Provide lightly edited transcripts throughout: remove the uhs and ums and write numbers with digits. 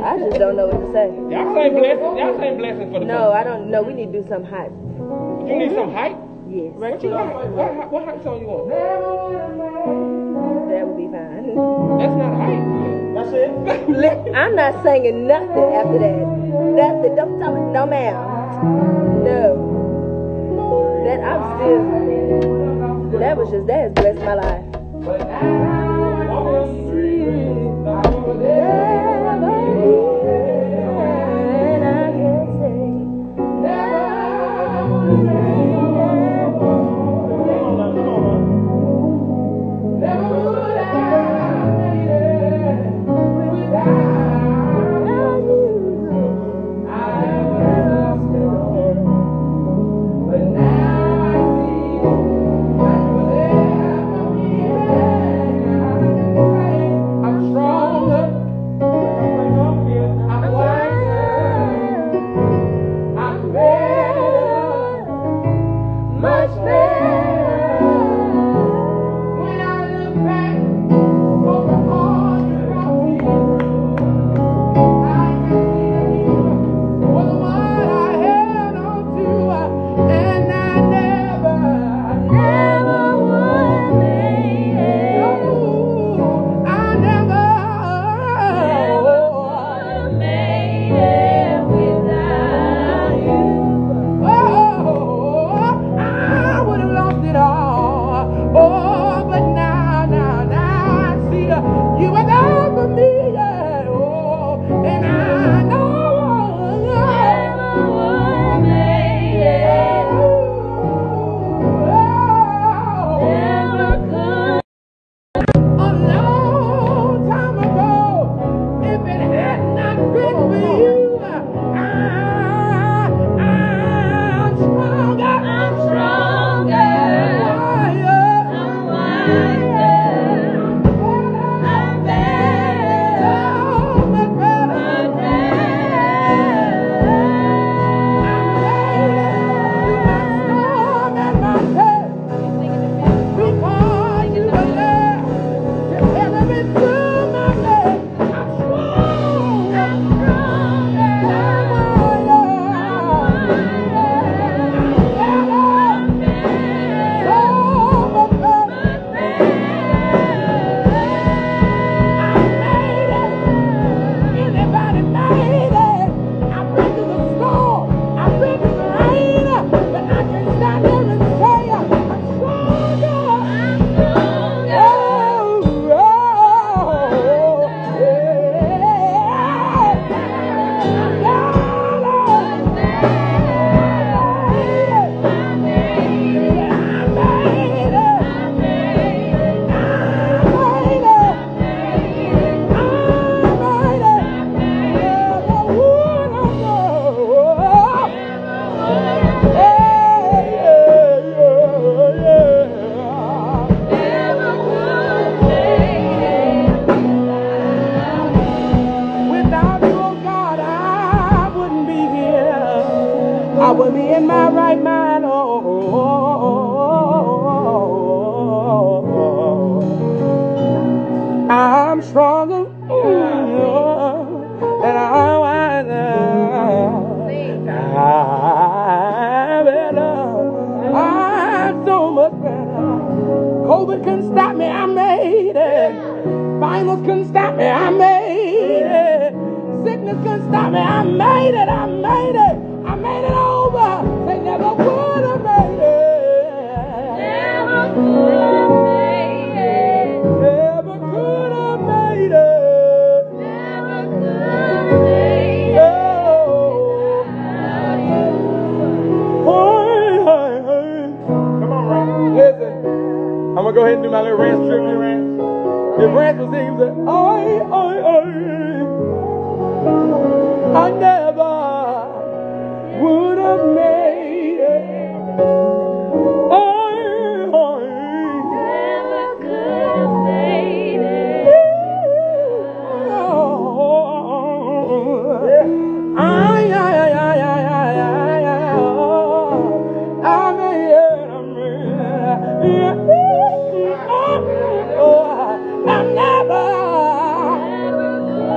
I just don't know what to say. Y'all sing blessings. Y'all sing blessings for the No, I don't know. We need to do some hype. You need some hype? Yes. What you want? What hype song you want? That would be fine. That's not hype. That's it? I'm not singing nothing after that. Nothing. Don't tell me. No, ma'am. No. That has blessed my life. I will be in my right mind. I'm stronger and I'm better. I'm so much better. COVID couldn't stop me, I made it. Finals couldn't stop me, I made it. Sickness couldn't stop me, I made it, I made it. I made it over. They never would have made it. Never could have made it. Never could have made it. Never could have made it. Come on, Rance. Listen, I'm gonna go ahead and do my little Rance tribute, Rance. If Rance was here, he would say, I never would have made it. Never could have made it. I never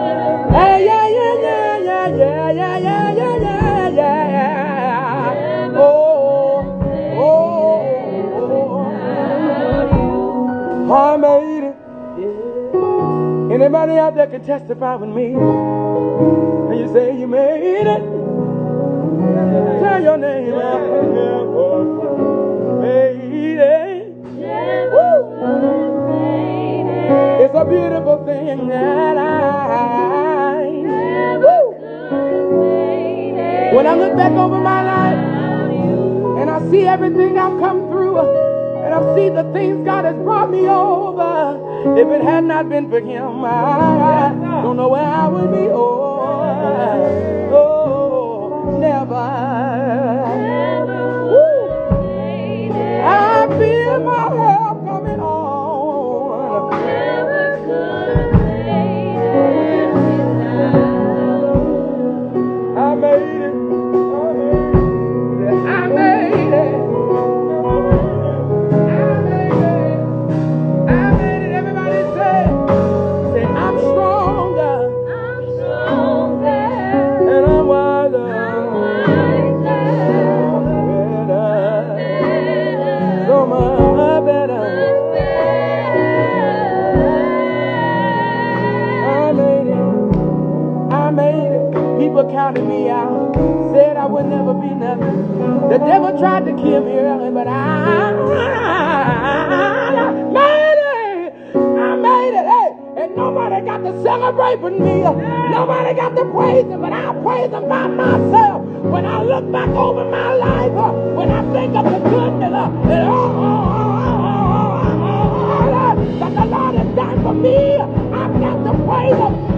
Anybody out there can testify with me? And you say you made it. Tell your name out. Made it. Woo. It's a beautiful thing that woo. When I look back over my life and I see everything I've come through, and I see the things God has brought me over, if it had not been for Him, I don't know where I would be. Oh, never. Woo. I feel my help coming on. I made it. I made it. Everybody say I'm stronger. I'm stronger. And I'm wiser. Better. So much better. I made it. People counted me out. Said I would never be nothing. The devil tried to kill me early, but I made it. I made it. Hey, and nobody got to celebrate with me. Nobody got to praise Him, but I praise Him by myself. When I look back over my life, when I think of the goodness that the Lord has done for me, I've got to praise Him.